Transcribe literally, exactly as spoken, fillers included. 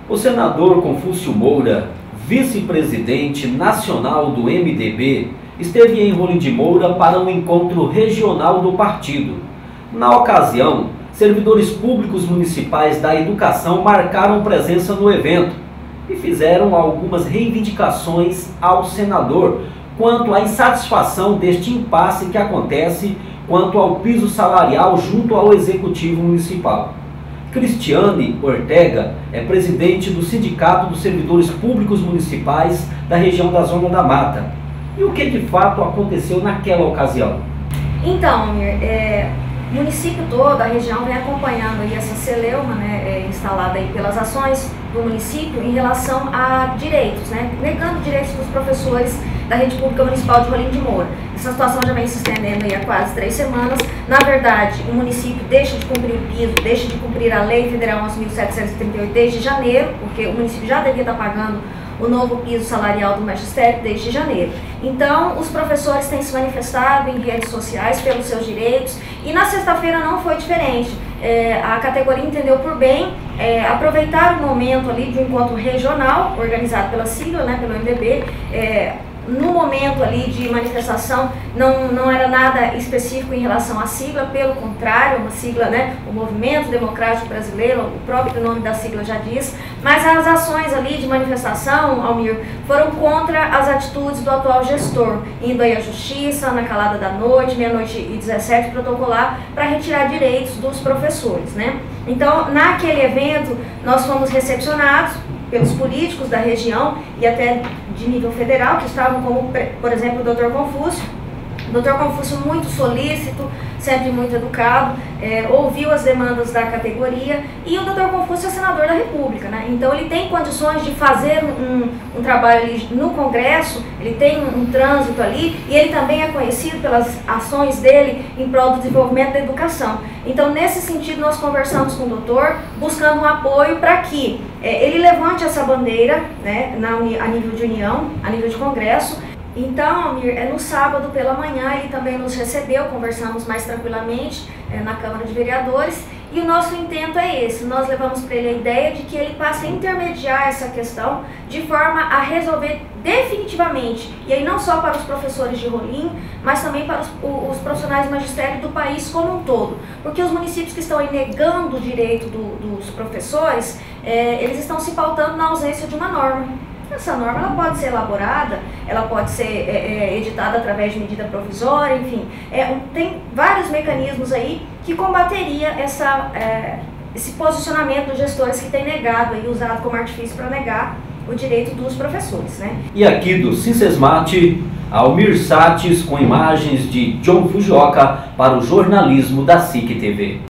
O senador Confúcio Moura, vice-presidente nacional do M D B, esteve em Rolim de Moura para um encontro regional do partido. Na ocasião, servidores públicos municipais da educação marcaram presença no evento e fizeram algumas reivindicações ao senador quanto à insatisfação deste impasse que acontece quanto ao piso salarial junto ao Executivo Municipal. Cristiane Ortega é presidente do Sindicato dos Servidores Públicos Municipais da região da Zona da Mata. E o que de fato aconteceu naquela ocasião? Então, Almir, é, o município todo, a região vem acompanhando aí essa celeuma, né, é, instalada aí pelas ações do município em relação a direitos, né, negando direitos dos professores da rede pública municipal de Rolim de Moura. Essa situação já vem se estendendo aí há quase três semanas. Na verdade, o município deixa de cumprir o piso, deixa de cumprir a Lei Federal onze mil setecentos e trinta e oito desde janeiro, porque o município já devia estar pagando o novo piso salarial do magistério desde janeiro. Então, os professores têm se manifestado em redes sociais pelos seus direitos e na sexta-feira não foi diferente. É, a categoria entendeu por bem é, aproveitar o momento ali de um encontro regional, organizado pela sigla, né, pelo M D B, é, no momento ali de manifestação não, não era nada específico em relação à sigla, pelo contrário, uma sigla, né, o Movimento Democrático Brasileiro, o próprio nome da sigla já diz, mas as ações ali de manifestação, Almir, foram contra as atitudes do atual gestor, indo aí à justiça, na calada da noite, meia-noite e dezessete, protocolar para retirar direitos dos professores, né? Então, naquele evento, nós fomos recepcionados pelos políticos da região e até de nível federal, que estavam como, por exemplo, o doutor Confúcio. O doutor Confúcio muito solícito, sempre muito educado, é, ouviu as demandas da categoria e o doutor Confúcio é senador da República, né? Então ele tem condições de fazer um, um trabalho ali no Congresso, ele tem um, um trânsito ali e ele também é conhecido pelas ações dele em prol do desenvolvimento da educação. Então nesse sentido nós conversamos com o doutor, buscando um apoio para que é, ele levante essa bandeira, né, na, a nível de união, a nível de Congresso. Então, Almir, é no sábado pela manhã ele também nos recebeu, conversamos mais tranquilamente é, na Câmara de Vereadores e o nosso intento é esse, nós levamos para ele a ideia de que ele passe a intermediar essa questão de forma a resolver definitivamente, e aí não só para os professores de Rolim, mas também para os, os profissionais do magistério do país como um todo, porque os municípios que estão aí negando o direito do, dos professores, é, eles estão se pautando na ausência de uma norma. Essa norma ela pode ser elaborada, ela pode ser é, é, editada através de medida provisória, enfim, é, um, tem vários mecanismos aí que combateria essa, é, esse posicionamento dos gestores que têm negado, aí, usado como artifício para negar o direito dos professores, né? E aqui do Cincesmate, Almir Sates com imagens de John Fujioka para o jornalismo da S I C T V.